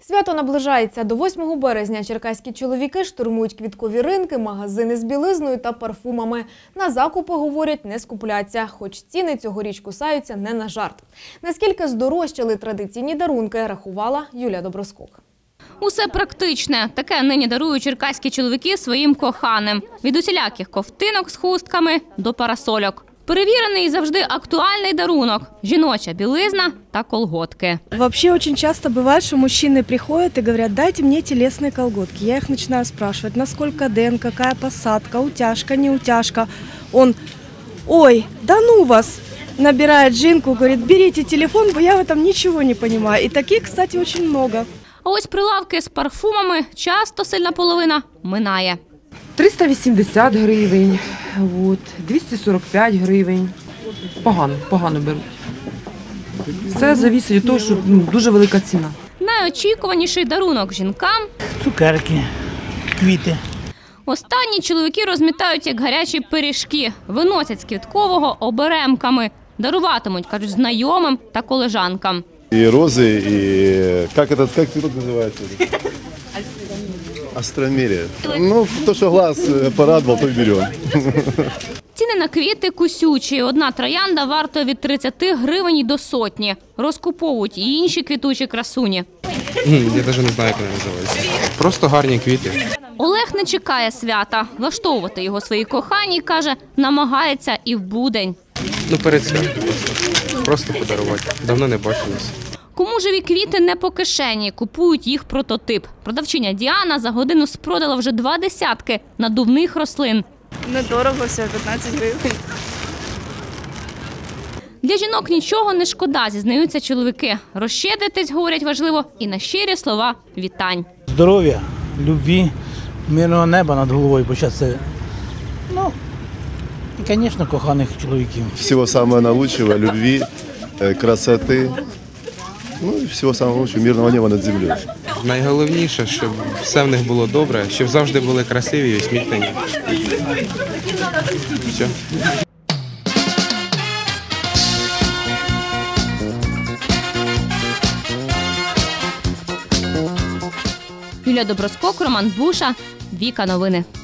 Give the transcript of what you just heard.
Свято наближається. До 8 березня черкаські чоловіки штурмують квіткові ринки, магазини з білизною та парфумами. На закупи, говорять, не скупляться, хоч ціни цьогоріч кусаються не на жарт. Наскільки здорожчали традиційні дарунки, рахувала Юлія Доброскок. Усе практичне. Таке нині дарують черкаські чоловіки своїм коханим. Від усіляких ковтинок з хустками до парасольок. Перевірений і завжди актуальний дарунок – жіноча білизна та колготки. Вообще очень часто бывает, что мужчины приходят и говорят: дайте мне телесные колготки. Я их начинаю спрашивать, насколько ден, какая посадка, утяжка, не утяжка. Он: ой, да ну вас! Набирает жинку, говорит: берите телефон, бо я в этом ничего не понимаю. И таких, кстати, очень много. А ось прилавки з парфумами часто сильна половина минає. 380 гривень, 245 гривень. Погано беруть. Все залежить від того, що дуже велика ціна. Найочікуваніший дарунок жінкам – цукерки, квіти. Останні чоловіки розмітають як гарячі пиріжки, виносять з квіткового оберемками. Даруватимуть, кажуть, знайомим та колежанкам. И розы, и как цветок называется? Астромерия. Ну, то, что глаз порадовал, то и берем. Ціни на квіти кусючі. Одна троянда вартує від 30 гривень і до сотні. Розкуповують і інші квітучі красуні. Я навіть не знаю, як вони називаються. Просто гарні квіти. Олег не чекає свята. Влаштовувати його своїй коханій, каже, намагається і в будень. Перед святом. Просто подарувати. Давно не бачилися. Кому живі квіти не по кишені, купують їх прототип. Продавчиня Діана за годину спродала вже 2 десятки надувних рослин. Недорого все, 15 гривень. Для жінок нічого не шкода, зізнаються чоловіки. Розщедритись, говорять, важливо і на щирі слова вітань. Здоров'я, любві, мирного неба над головою. Почати. І, звісно, коханих чоловіків. Всего самого наилучшего, любви, красоты, ну и всего самого лучшего, мирного неба над землей. Найголовніше, щоб все в них було добре, щоб завжди були красиві і усміхнені. Все. Юлія Доброскок, Роман Буша, Віка Новини.